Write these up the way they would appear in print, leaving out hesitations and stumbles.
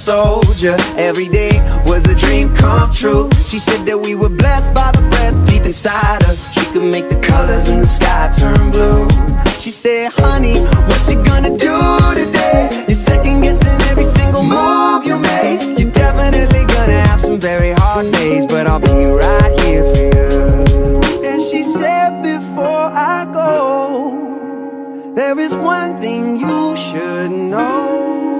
soldier. Every day was a dream come true. She said that we were blessed by the breath deep inside us. She could make the colors in the sky turn blue. She said, honey, what you gonna do today? You're second guessing every single move you make. You're definitely gonna have some very hard days, but I'll be right here for you. And she said, before I go, there is one thing you should know.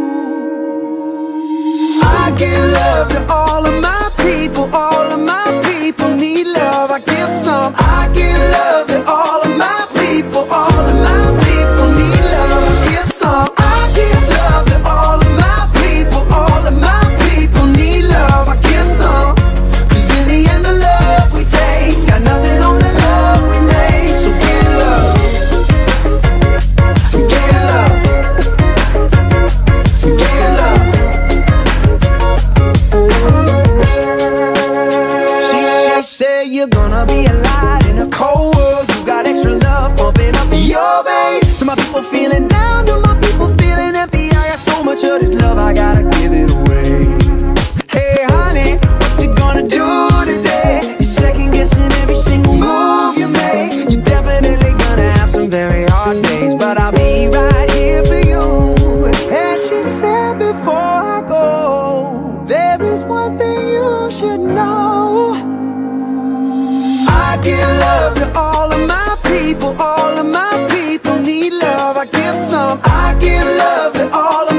I give love to all of my people. All of my people need love. I give some. I give love to all of my people. All of my people need love. I give some. I give love to all of my people. All of my people need love. I give some. 'Cause in the end the love we take's got nothing on the love we make. So give love. So give love. So give love. She said you're gonna be a light in a cold world. You got extra love pumping up in your veins. To my people feeling down, to my people feeling empty, I got so much of this love, I gotta give it away. Hey honey, what you gonna do today? You're second guessing every single move you make. You're definitely gonna have some very hard days, but I'll be right here for you. And she said, before I go, there is one thing you should know. I give love to all of my people. All of my people need love. I give some. I give love to all of